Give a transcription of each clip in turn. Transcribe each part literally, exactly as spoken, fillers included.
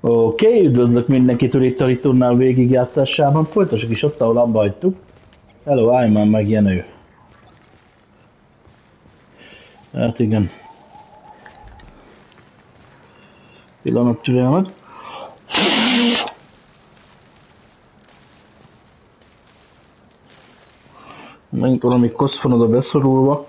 Oké, okay, üdvözlök mindenkit itt a Returnal végigjátszásában. Folytassuk is ott, ahol abba hagytuk. Hello, Ayman meg Jenő. Hát igen. Pillanat türelmet. Megint valami koszfonod a beszorulva.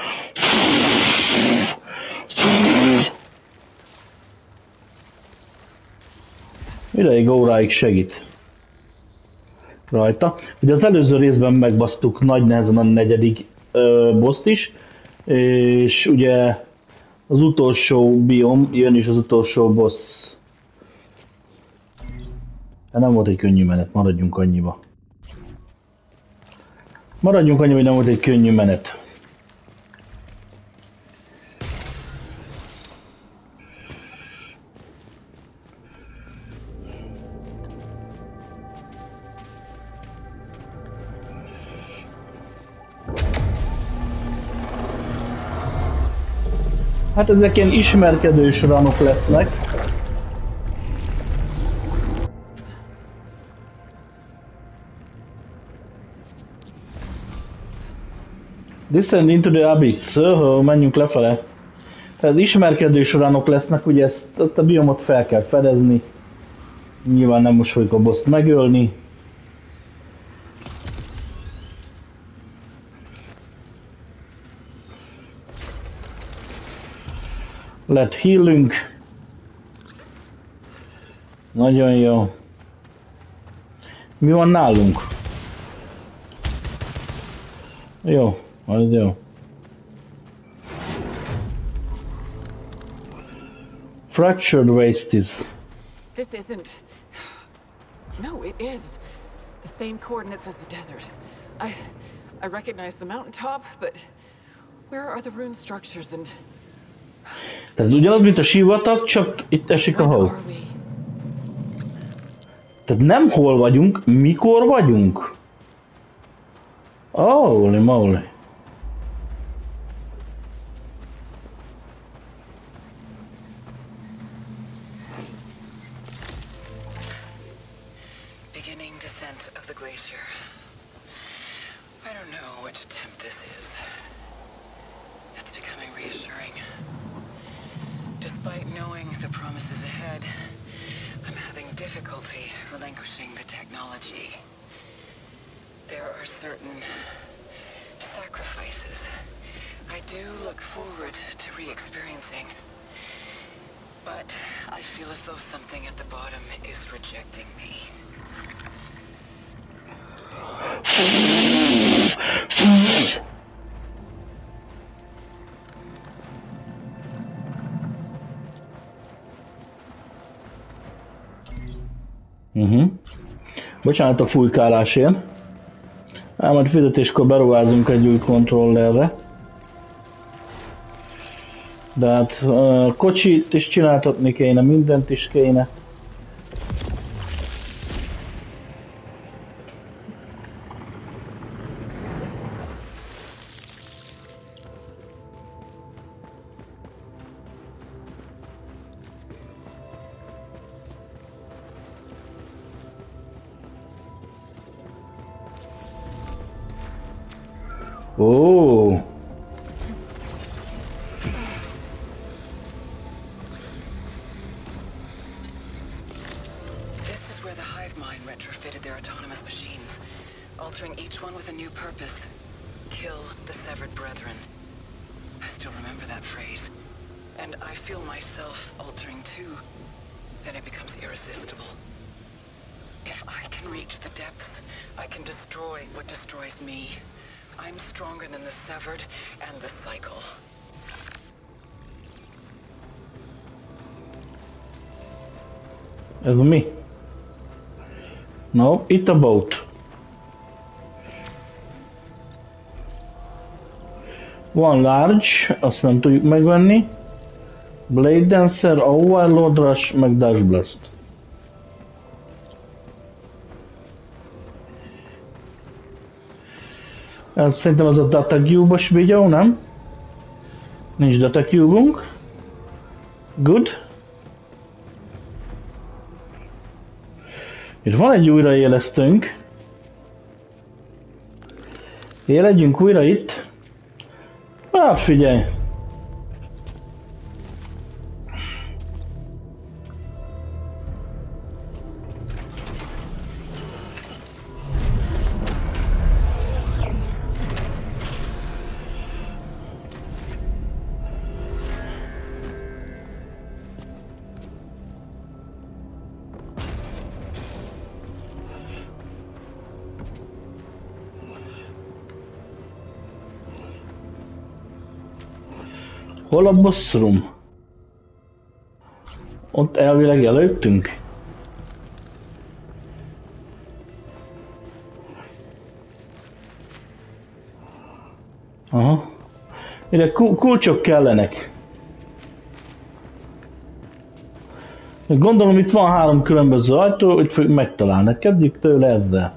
Ideig óráig segít rajta. Ugye az előző részben megbasztuk nagy nehezen a negyedik ö, boszt is, és ugye az utolsó biom, jön is az utolsó boss. Hát nem volt egy könnyű menet, maradjunk annyiba. Maradjunk annyiba, hogy nem volt egy könnyű menet. Hát ezek ilyen ismerkedős ranok lesznek. Descend into the abyss. Oh, menjünk lefele. Tehát ismerkedős ranok lesznek, ugye ezt, ezt a biomot fel kell fedezni. Nyilván nem most fogjuk a bosst megölni. Let healünk. Nagyon jó. Mi van nálunk? Jó, az jó. Fractured waste is. This isn't. No, it is. The same coordinates as the desert. I I recognize the mountaintop, but where are the rune structures and Tehát ugyanaz, mint a sivatag, csak itt esik a hó. Tehát nem hol vagyunk, mikor vagyunk? Holy moly. Beginning descent of the glacier. I don't know which attempt this is. It's becoming reassuring. Despite knowing the promises ahead, I'm having difficulty relinquishing the technology. There are certain sacrifices I do look forward to re-experiencing. But I feel as though something at the bottom is rejecting me. Uh-huh. Bocsánat a fújkálásért. Ám majd fizetéskor beruházunk egy új kontrollerre. De hát uh, kocsit is csináltatni kéne, mindent is kéne. Oh. This is where the hive mind retrofitted their autonomous machines, altering each one with a new purpose. Kill the severed brethren. I still remember that phrase. And I feel myself altering too. Then it becomes irresistible. If I can reach the depths, I can destroy what destroys me. I'm stronger than the severed and the cycle. Ez mi? No, itt a boat. Van large, azt nem tudjuk megvenni. Blade Dancer, Overlord Rush, meg Dash Blast. Ez szerintem az a Data Cube-os videó, nem? Nincs Data Cube-unk. Good. Itt van egy újraélesztőnk. Éledjünk újra itt. Hát figyelj! Hol a boss room? Ott elvileg előttünk. Aha. Ide kulcsok kellenek. Gondolom itt van három különböző ajtó, hogy fogjuk megtalálni. Kezdjük tőle ezzel.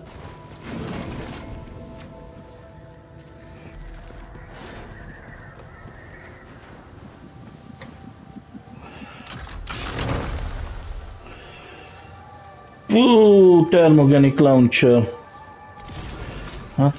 Uuuuh, thermogenic launcher. Hát.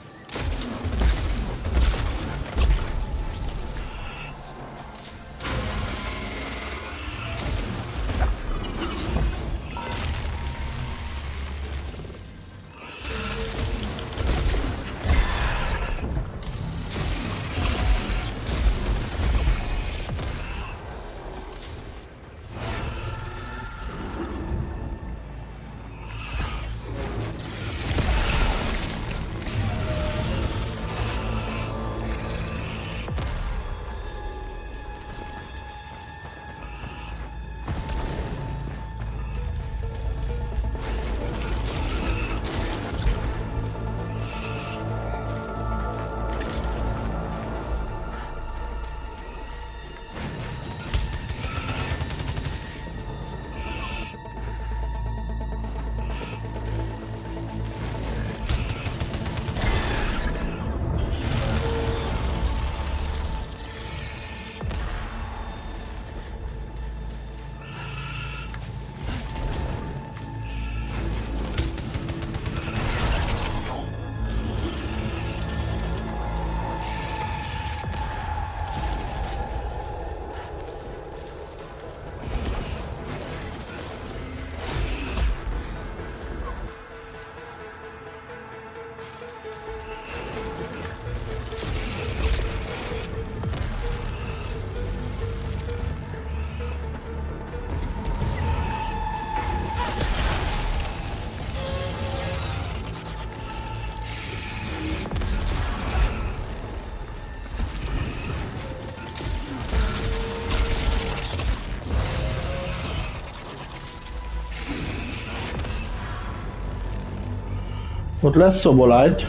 Ott lesz szobolágy.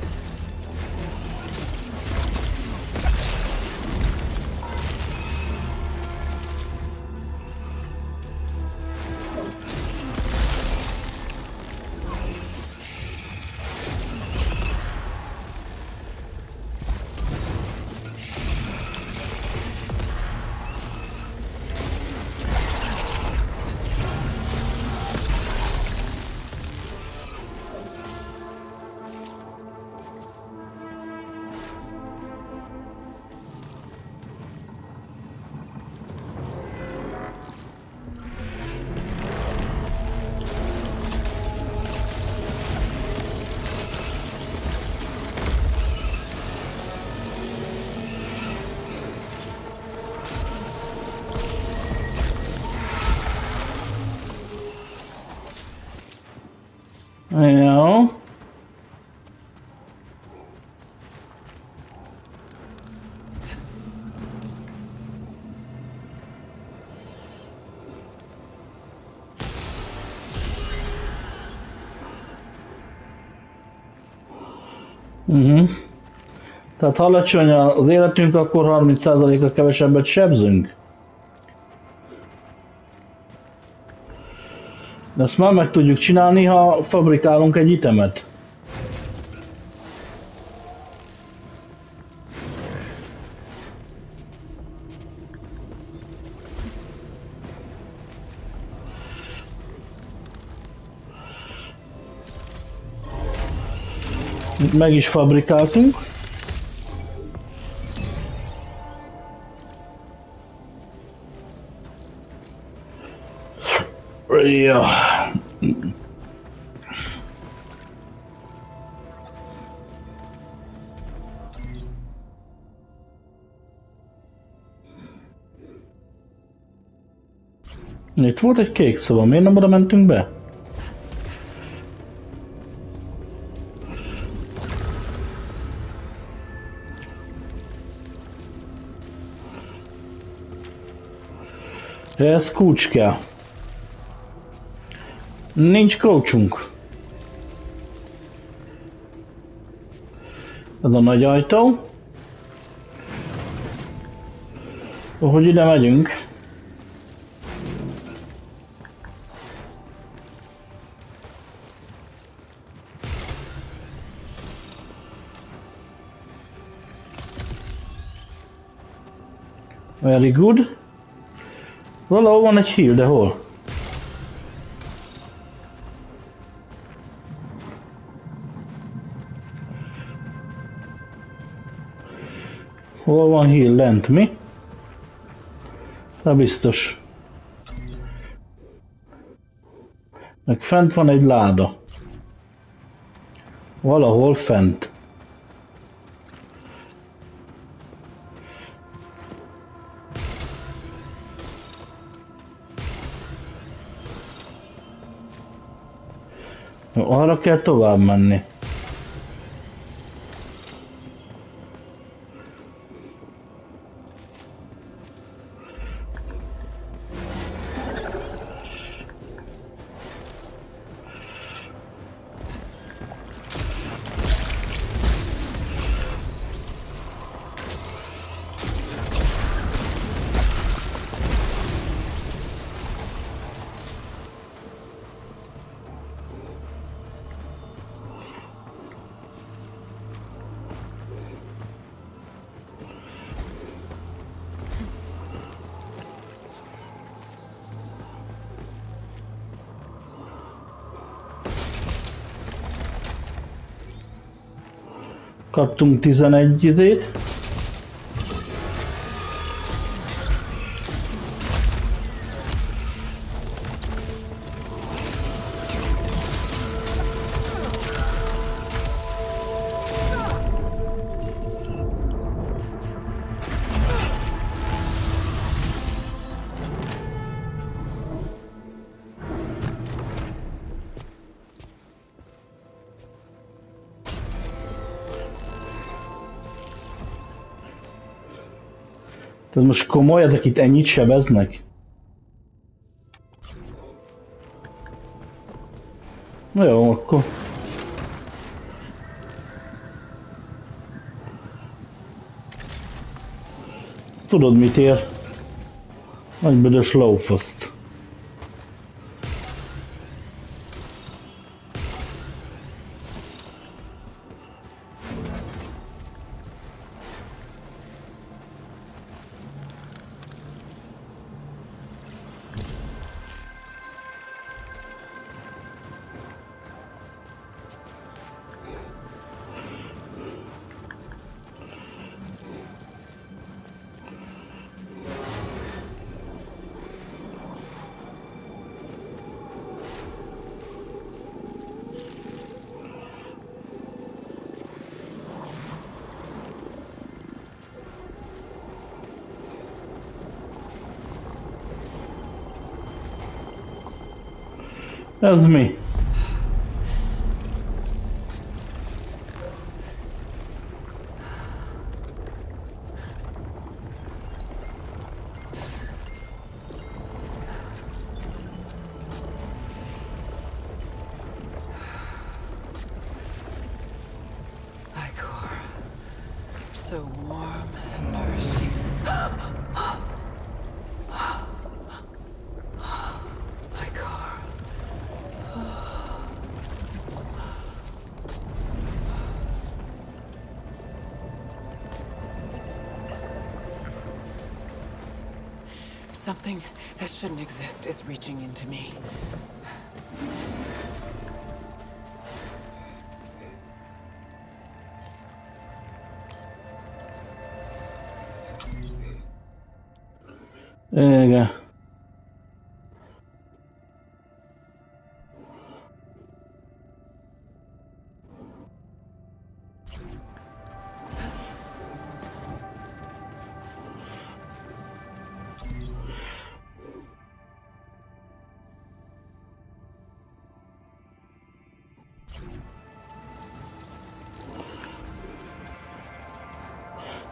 Jó. Uh-huh. Tehát ha alacsony az életünk, akkor harminc százalékkal kevesebbet sebzünk. De ezt már meg tudjuk csinálni, ha fabrikálunk egy itemet. Itt meg is fabrikáltunk. Ja. Itt volt egy kék szoba, miért nem oda mentünk be? Ez kulcs kell. Nincs kulcsunk. Ez a nagy ajtó. Hogy ide megyünk. Very good. Valahol van egy heal, de hol? Hol van heal? Lent, mi? De biztos. Meg fent van egy láda. Valahol fent. Arra kell tovább menni. Kaptunk tizenegy izét. Ez most komoly, ezek itt ennyit sebeznek? Na jó, akkor... Ezt tudod mit ér? Nagy büdös lófaszt. Ez mi? So warm and nourishing. Something that shouldn't exist is reaching into me.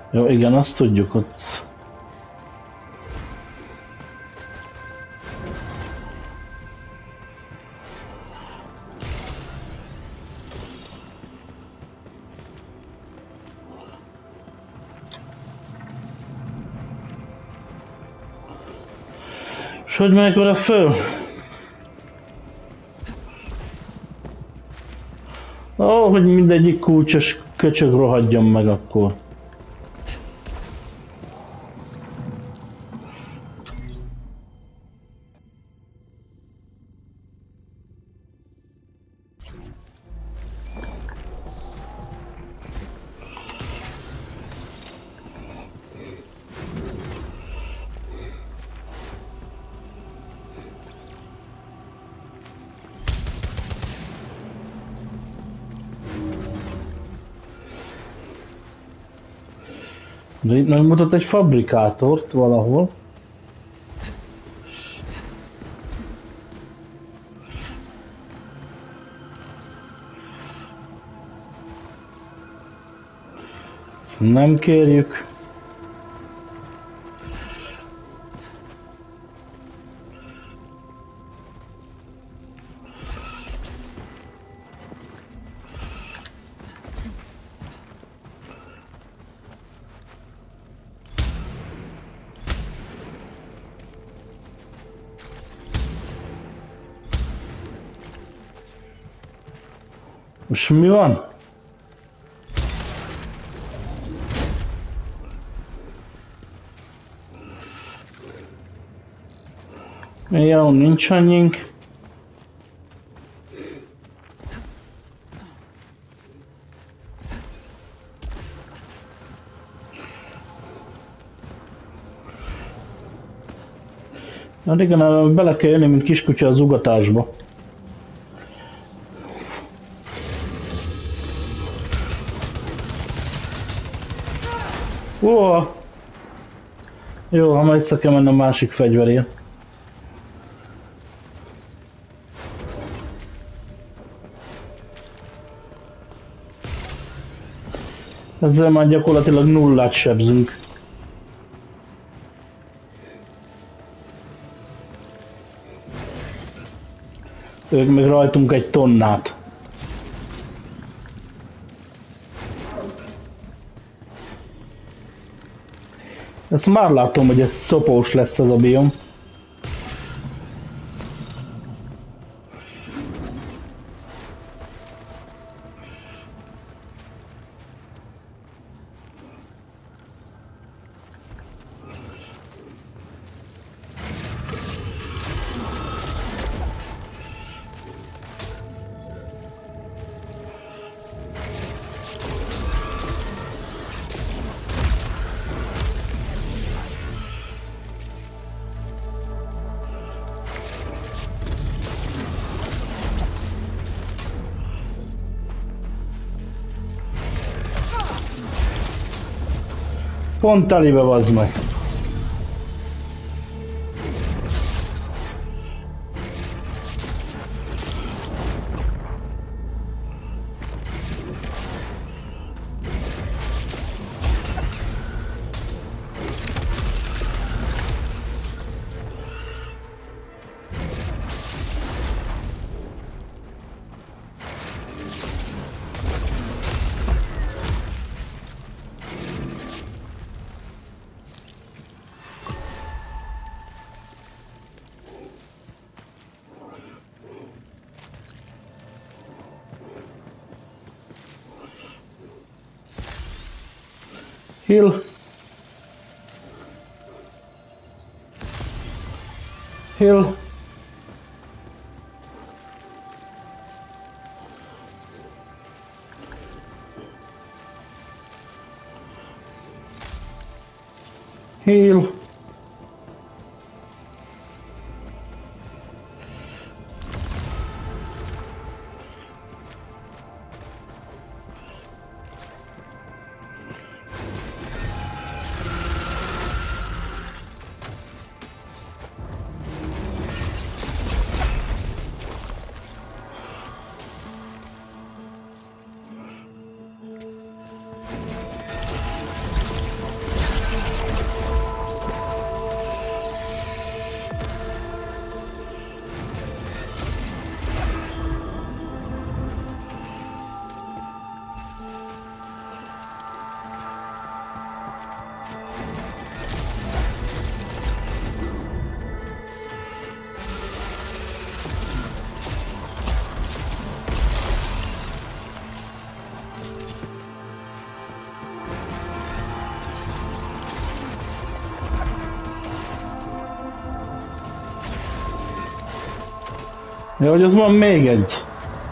Jó, igen, azt tudjuk ott. És hogy megyek vele föl? Ó, hogy mindegyik kulcsos köcsög rohadjon meg akkor. De itt megmutat egy fabrikátort valahol. Nem kérjük. Most mi van? Jó, nincs annyink. Na igen, bele kell jönni, mint kiskutya az ugatásba. Ó! Jó, ha majd vissza kell menni a másik fegyverén. Ezzel már gyakorlatilag nullát sebzünk. Ők még rajtunk egy tonnát. Ezt már látom, hogy ez szopós lesz ez a biom. Pont telibe, bazd meg. Heal. Heal. Heal. Ja, hogy az van még egy.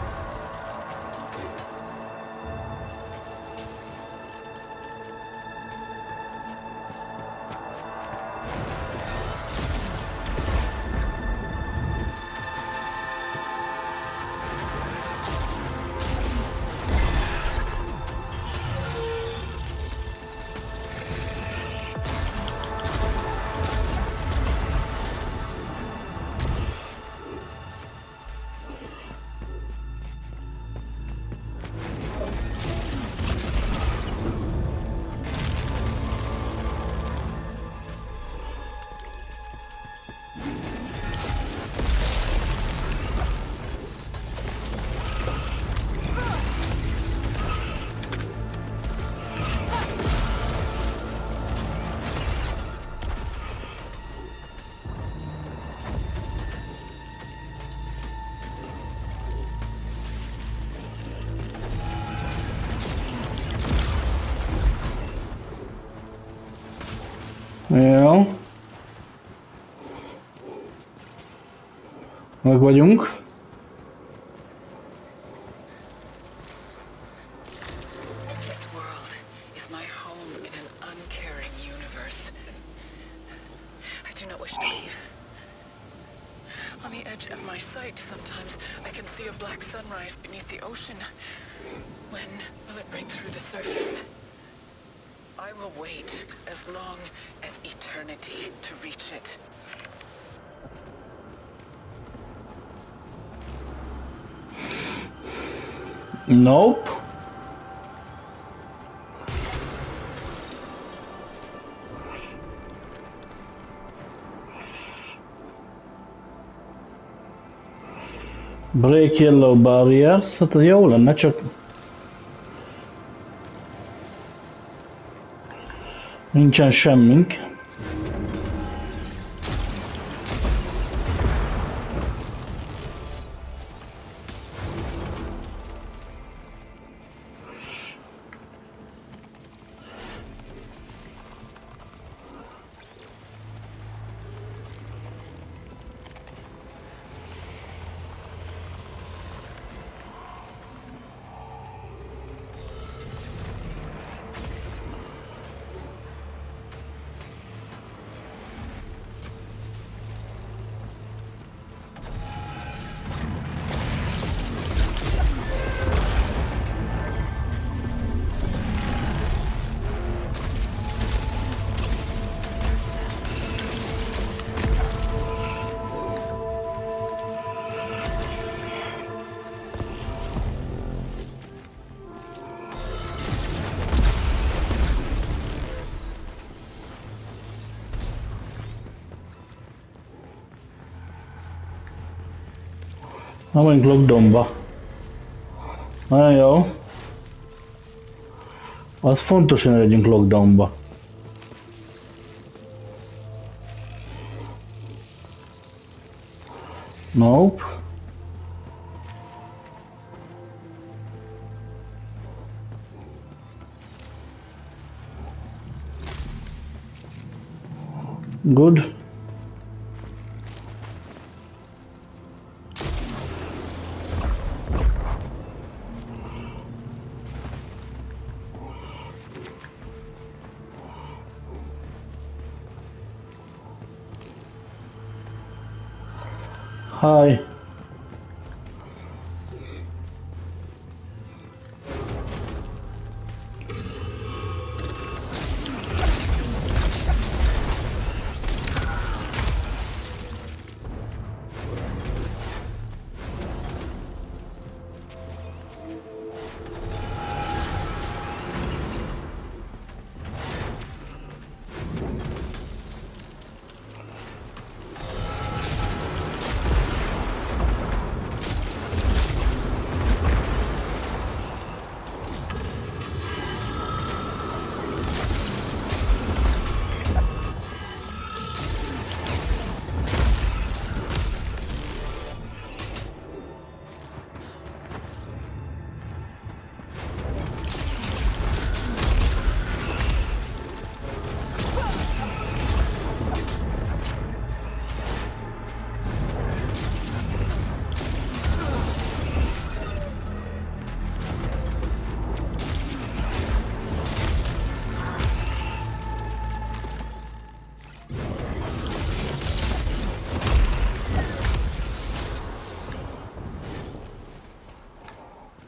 Jó. Meg vagyunk. This world is my home in an uncaring universe. I do not wish to leave. On the edge of my sight, sometimes I can see a black sunrise beneath the ocean. When will it break through the surface? I will wait as long as eternity to reach it. Nope. Break yellow barriers, hát jó lenne, csak nincsen semmink. Na, mondjuk Lockdownba. Nagyon jó. Az fontos, hogy ne legyünk Lockdownba. Nope. Good. Hi.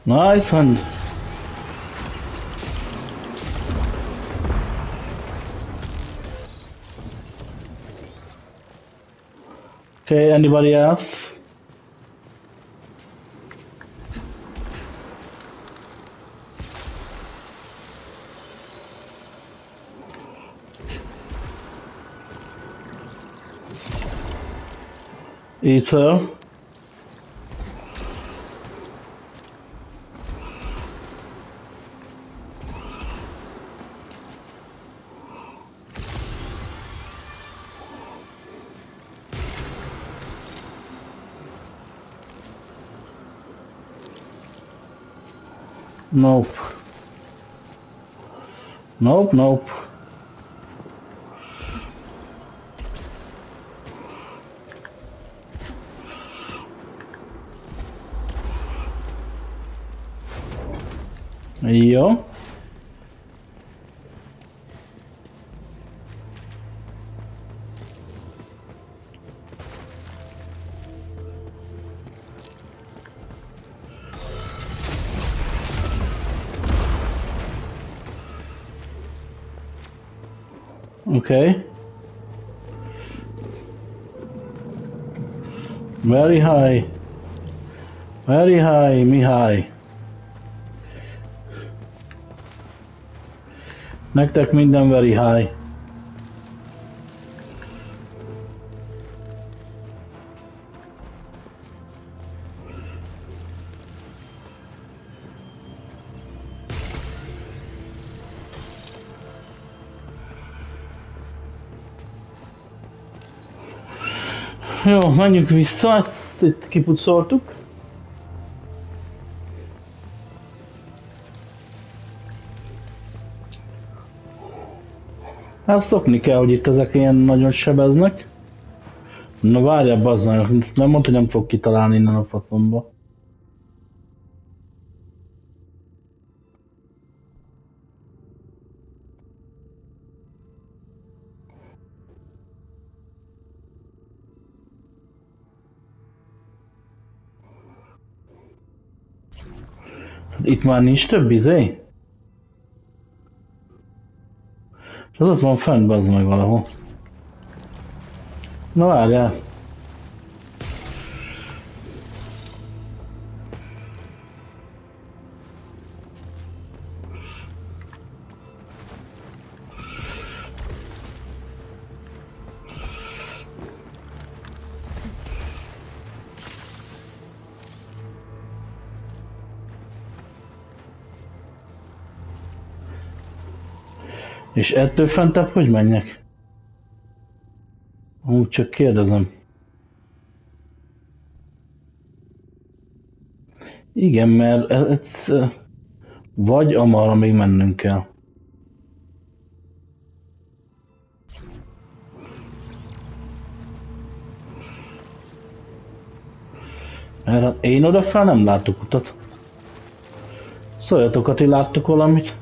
Nice hand. Okay, anybody else? Ether. Nope. Nope, nope. Jó. Okay. Very high. Very high, Mihály. Nektek minden very high. Jó, menjünk vissza, ezt itt kipucoltuk. Hát szokni kell, hogy itt ezek ilyen nagyon sebeznek. Na várjál, bazd meg, nem mondta, hogy nem fog kitalálni innen a faszomba. Itt már nincs több izé? Az ott van fent, bazd meg valahol. Na várjál. És ettől fentebb hogy menjek? Úgy csak kérdezem. Igen, mert ez, ez, vagy amarra még mennünk kell. Mert hát én oda fel nem látok utat. Szóljatok, hogy láttok valamit.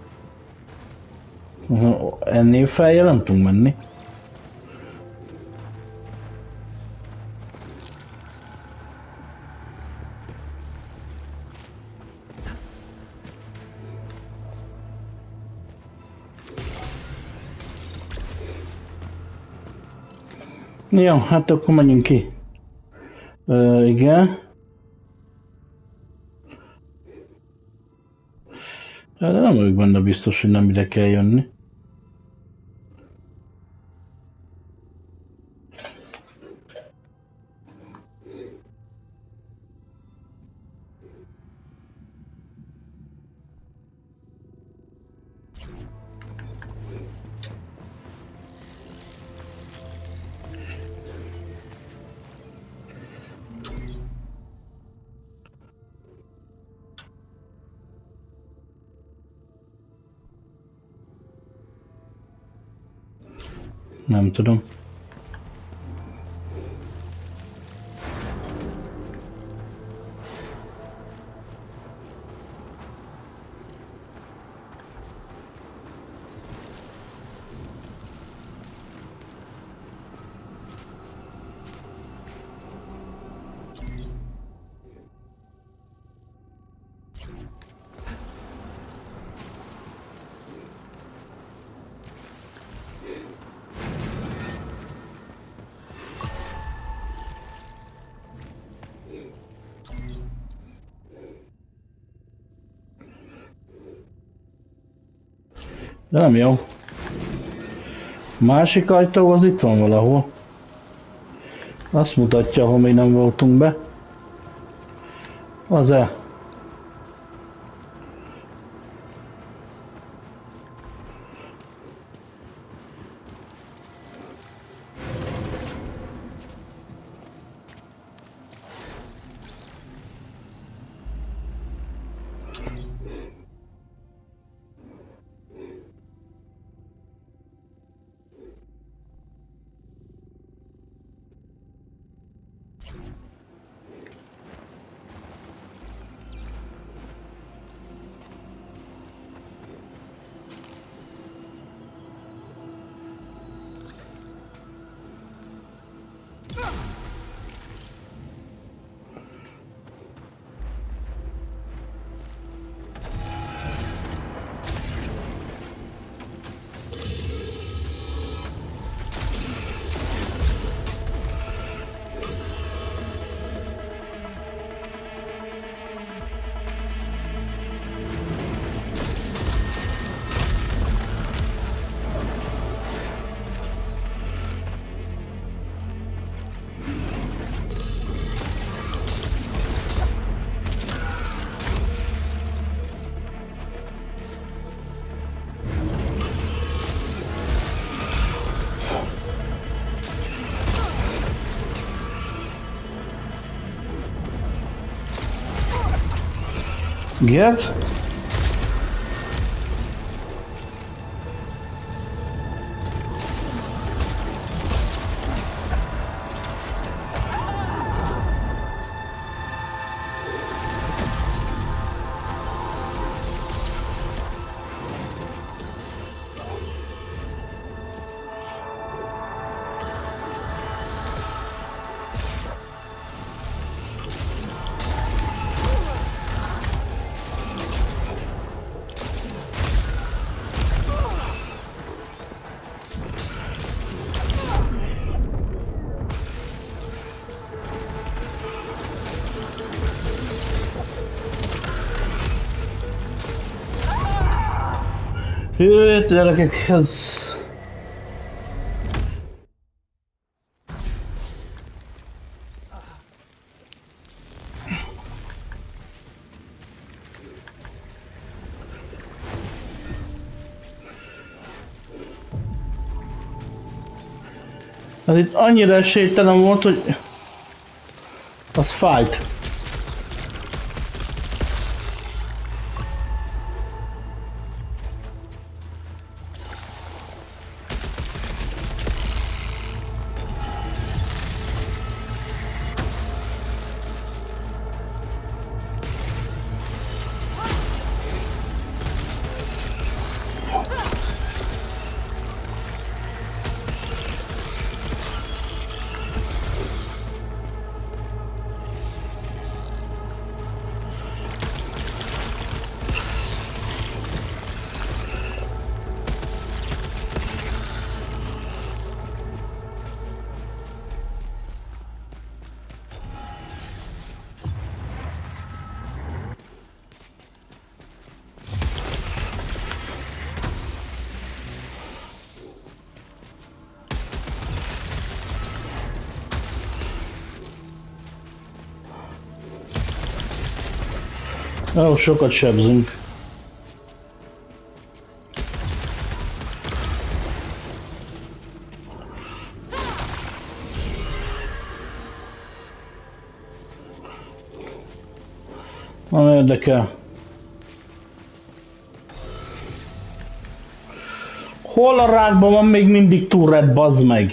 Ennél feljel nem tudunk menni. Jó, hát akkor menjünk ki. Ö, igen. De nem vagyok benne biztos, hogy nem ide kell jönni. Nem tudom. De nem jó. Másik ajtó az itt van valahol. Azt mutatja, ahol még nem voltunk be. Az-e? Get? Hű, gyerekek, ez... Ez itt annyira esélytelen volt, hogy... Az fájt. Ó, sokat sebzünk. Nem érdekel. Hol a rákban van még mindig turret, bazd meg?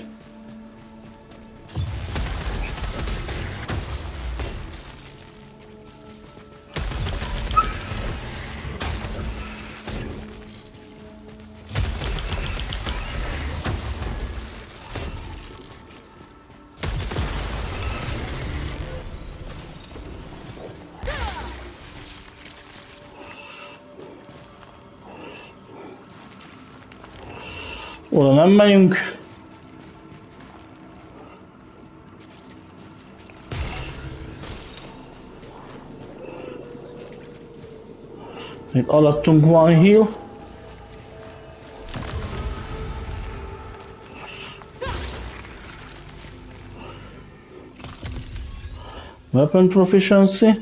Oda nem megyünk. Itt alattunk van heal. Weapon proficiency.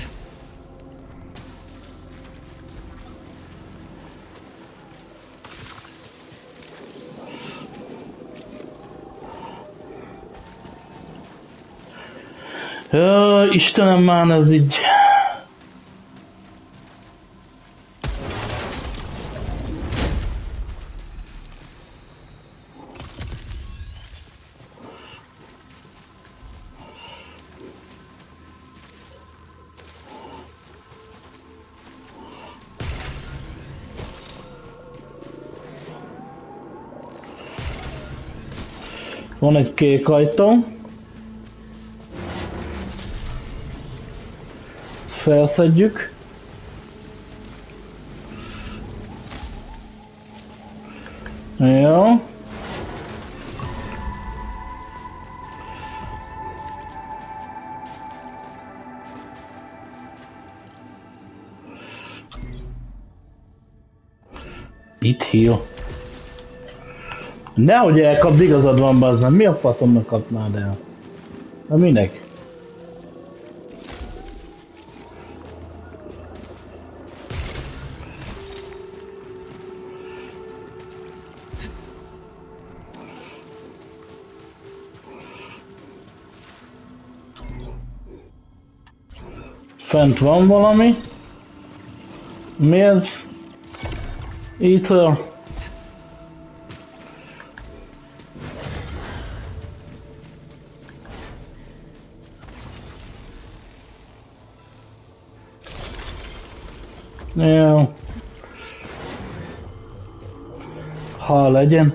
Jaj, Istenem, már ez így... Van egy kék ajtó. Ezt felszedjük. Jó. Itt hió. Nehogy elkapd, igazad van, bazzám. Mi a fatomnak kapnád el? Na minek? Fent van valami. Mi ez? Ether. Jó. Ha legyen.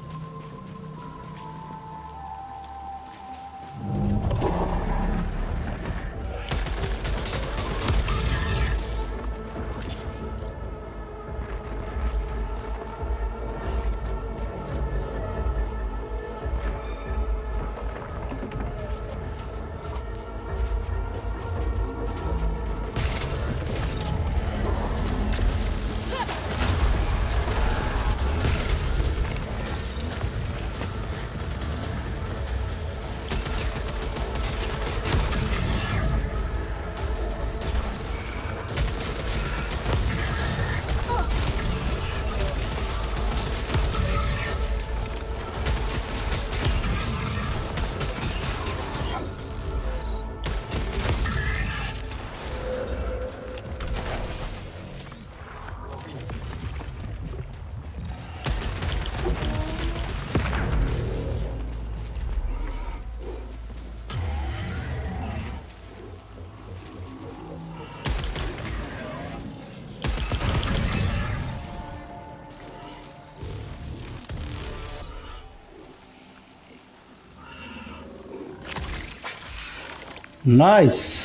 Nice.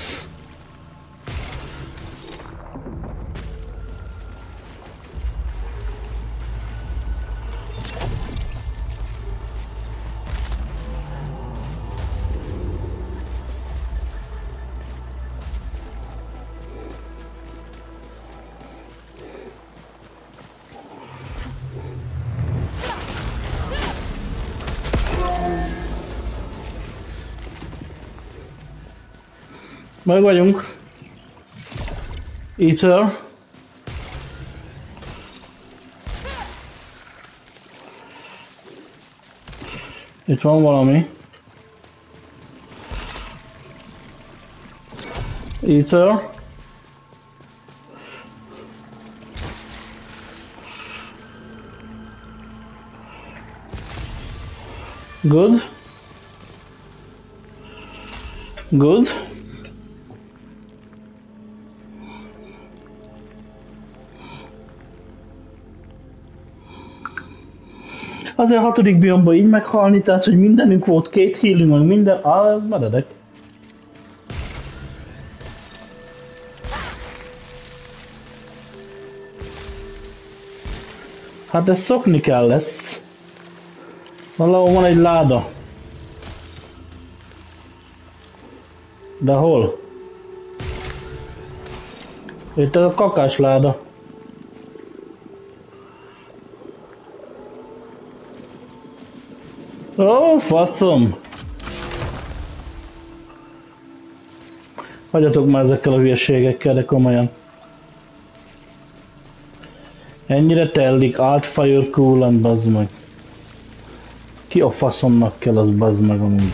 Meg vagyunk. Ether. Itt van valami. Ether. Good. Good. Azért a hatodik biomban így meghalni, tehát hogy mindenünk volt, két healünk, meg minden, á, meredek. Hát ezt szokni kell lesz. Valahol van egy láda. De hol? Itt a kakás láda. Ó, faszom! Hagyjatok már ezekkel a hülyeségekkel, de komolyan. Ennyire tellik, Altfire coolant, bazd meg. Ki a faszomnak kell, az bazd meg amúgy.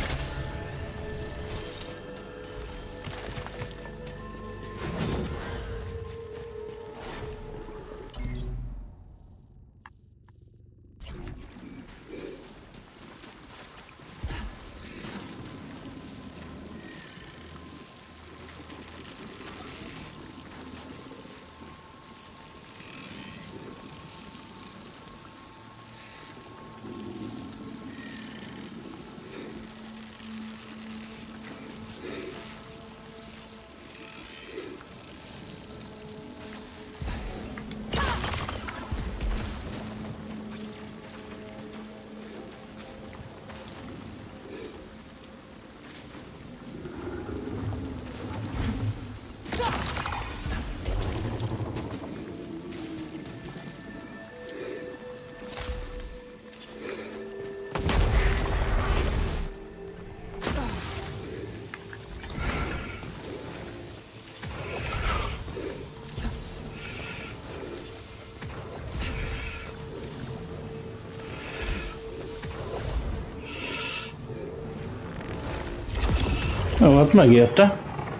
Jó, hát megérte.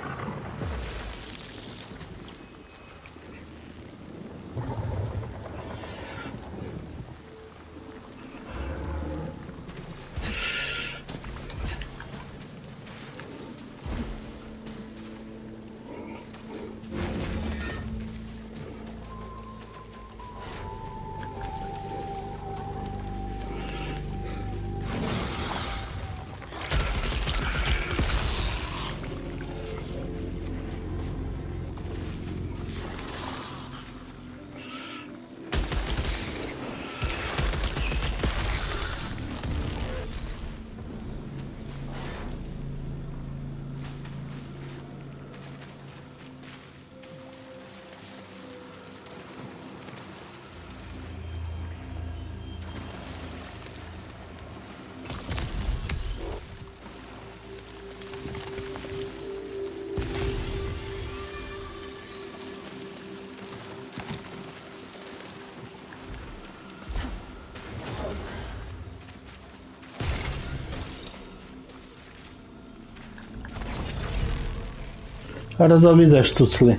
Hát ez a vizes tucli.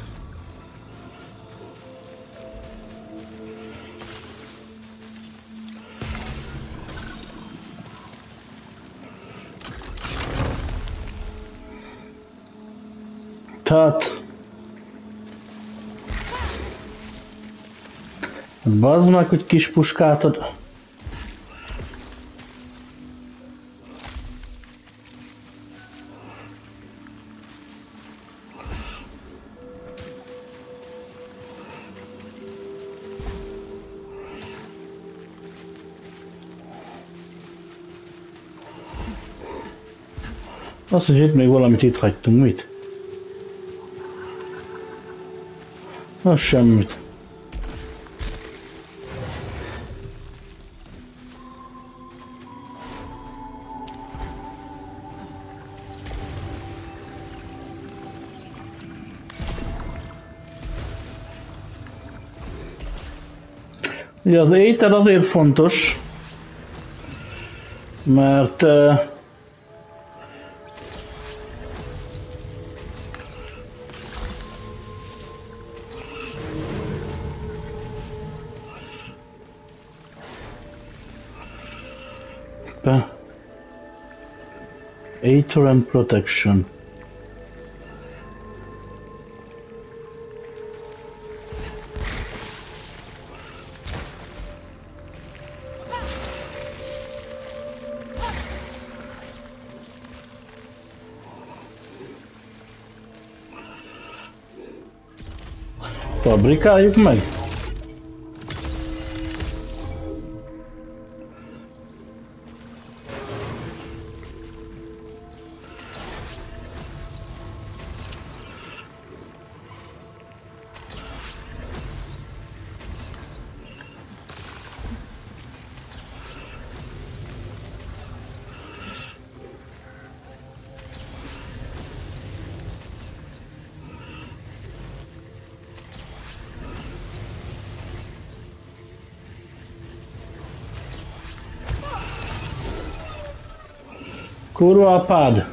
Tehát... Bazd meg, hogy kis puskátod. Azt, hogy itt még valamit itt hagytunk, mit? Az semmit. Ugye az étel azért fontos, mert uh, Aether and protection. Fabrikáljuk meg. Kurva apád!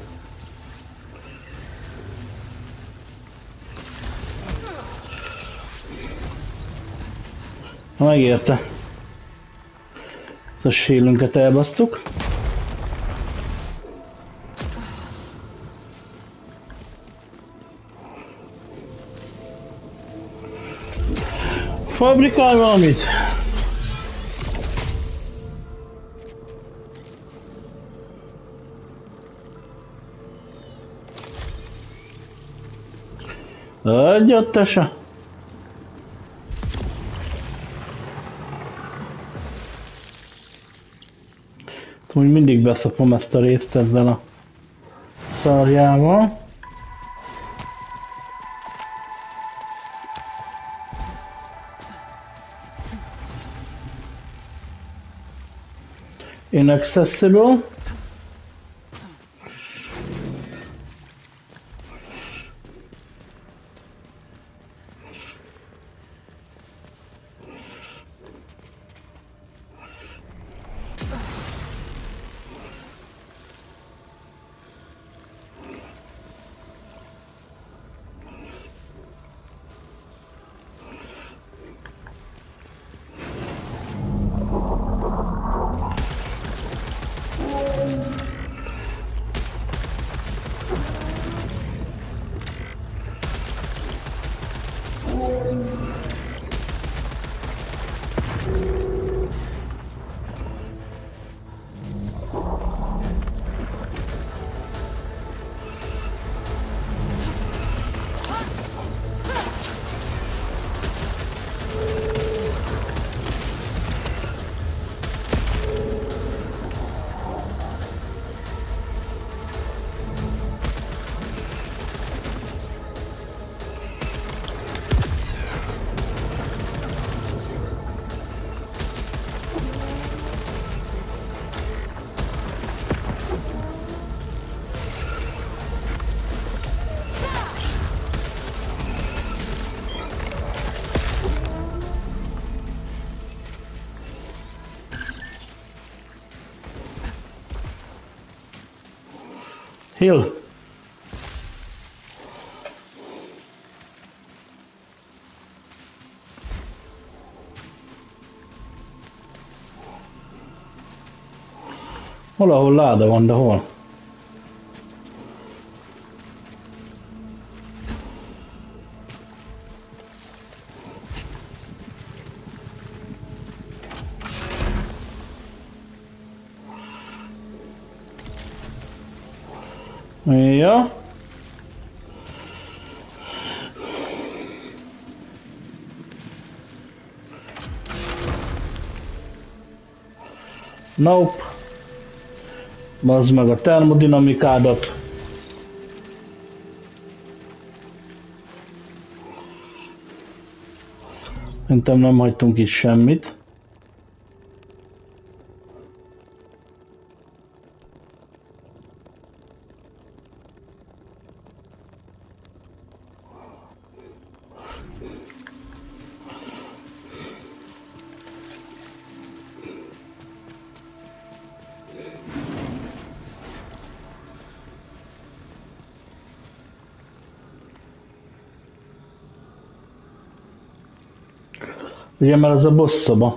Megérte. Ezt a sélünket elbasztuk. Fabrikálj valamit! Adjad te se! Úgy mindig beszopom ezt a részt ezzel a szarjával. Inaccessible. Heal. Valahol láda van, de hol? Ja. Nope. Bazd meg a termodinamikádat. Szerintem nem hagytunk itt semmit. Ugye, mert ez a boss szoba.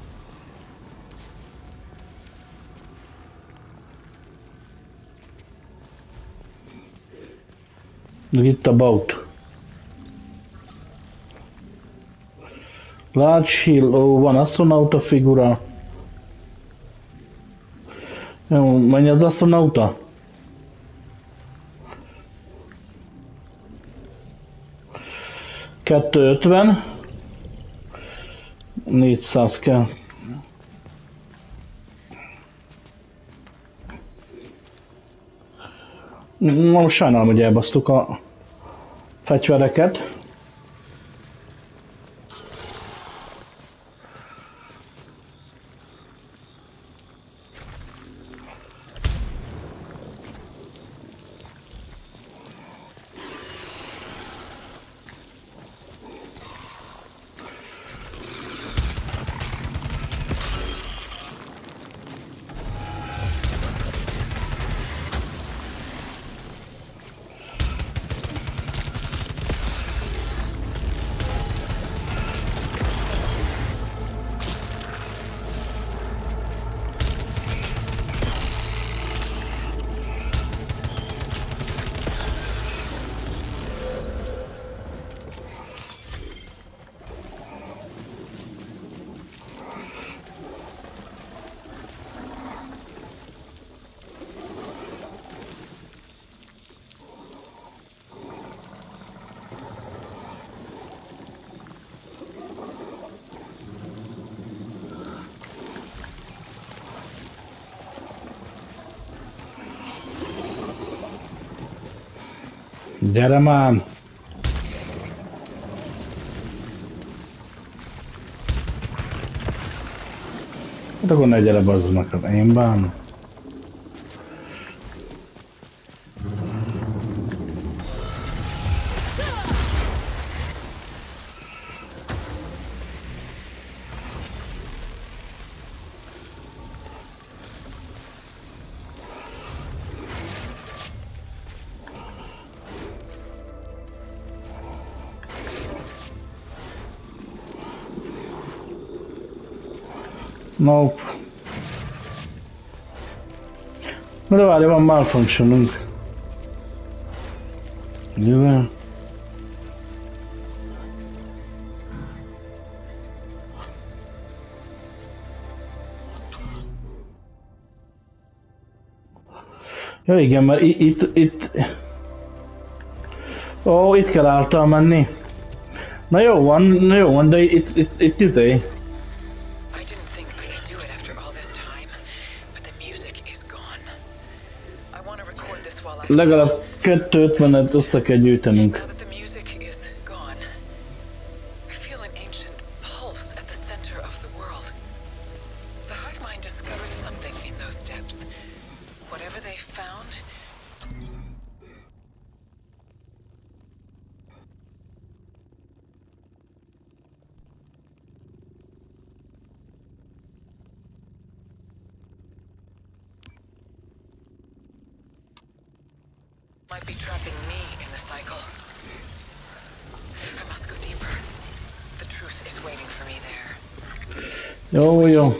Itt a bout. Large hill, ó, van asztronauta figura. Jó, menj az asztronauta. kettőszázötven. négyszáz kell. Most sajnálom, hogy elbasztuk a fegyvereket. Gyere már! Hát akkor ne gyere, bazd meg, én bánom. Nope. Na de várj, van malfunctionunk. Nyilván. Ja igen, mert itt, itt... Ó, itt kell által menni. Na jó van, na jó van, de itt, itt, itt izé. Legalább kettőötvenet össze kell gyűjtenünk. Might be trapping me in the cycle. I must go deeper. The truth is waiting for me there. Jó, jó.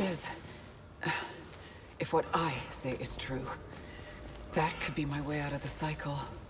If what I say is true, that could be my way out of the cycle.